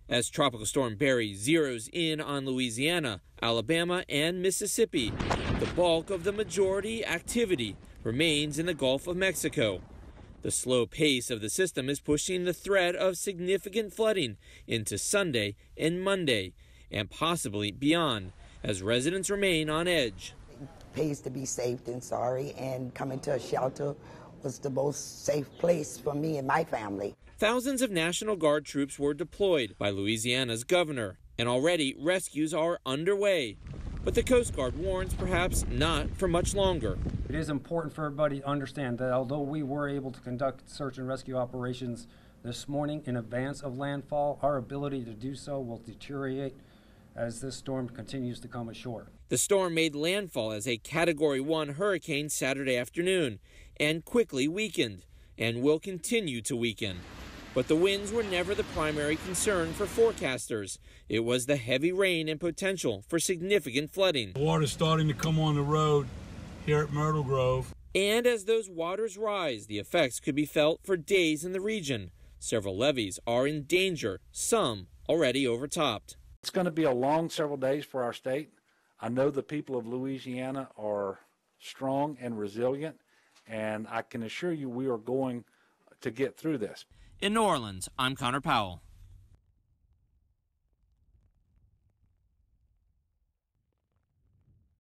As Tropical Storm Barry zeroes in on Louisiana, Alabama, and Mississippi, the bulk of the majority activity remains in the Gulf of Mexico. The slow pace of the system is pushing the threat of significant flooding into Sunday and Monday, and possibly beyond, as residents remain on edge. It pays to be safe than sorry, and coming to a shelter was the most safe place for me and my family. Thousands of National Guard troops were deployed by Louisiana's governor, and already rescues are underway. But the Coast Guard warns perhaps not for much longer. It is important for everybody to understand that although we were able to conduct search and rescue operations this morning in advance of landfall, our ability to do so will deteriorate as this storm continues to come ashore. The storm made landfall as a Category 1 hurricane Saturday afternoon and quickly weakened and will continue to weaken. But the winds were never the primary concern for forecasters. It was the heavy rain and potential for significant flooding. The water's starting to come on the road here at Myrtle Grove. And as those waters rise, the effects could be felt for days in the region. Several levees are in danger, some already overtopped. It's going to be a long several days for our state. I know the people of Louisiana are strong and resilient, and I can assure you we are going to get through this. In New Orleans, I'm Connor Powell.